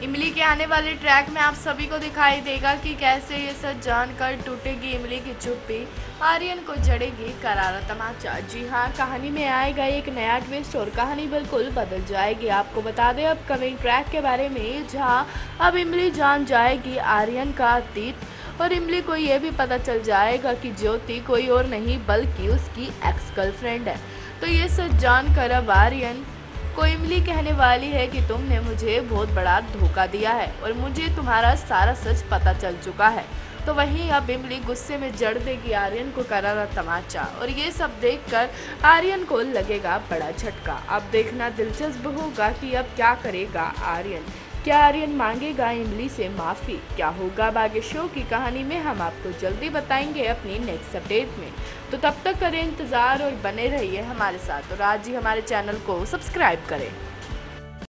इमली के आने वाले ट्रैक में आप सभी को दिखाई देगा कि कैसे ये सच जानकर टूटेगी इमली की चुप्पी, आर्यन को जड़ेगी करारा तमाचा। जी हाँ, कहानी में आएगा एक नया ट्विस्ट और कहानी बिल्कुल बदल जाएगी। आपको बता दें अपकमिंग ट्रैक के बारे में, जहाँ अब इमली जान जाएगी आर्यन का अतीत और इमली को ये भी पता चल जाएगा कि ज्योति कोई और नहीं बल्कि उसकी एक्स गर्लफ्रेंड है। तो ये सच जानकर अब आर्यन को इमली कहने वाली है कि तुमने मुझे बहुत बड़ा धोखा दिया है और मुझे तुम्हारा सारा सच पता चल चुका है। तो वहीं अब इमली गुस्से में जड़ देगी आर्यन को करारा तमाचा और ये सब देखकर आर्यन को लगेगा बड़ा झटका। अब देखना दिलचस्प होगा कि अब क्या करेगा आर्यन। क्या आर्यन मांगेगा इमली से माफ़ी? क्या होगा बाकी शो की कहानी में, हम आपको जल्दी बताएंगे अपनी नेक्स्ट अपडेट में। तो तब तक करें इंतज़ार और बने रहिए हमारे साथ और आज ही हमारे चैनल को सब्सक्राइब करें।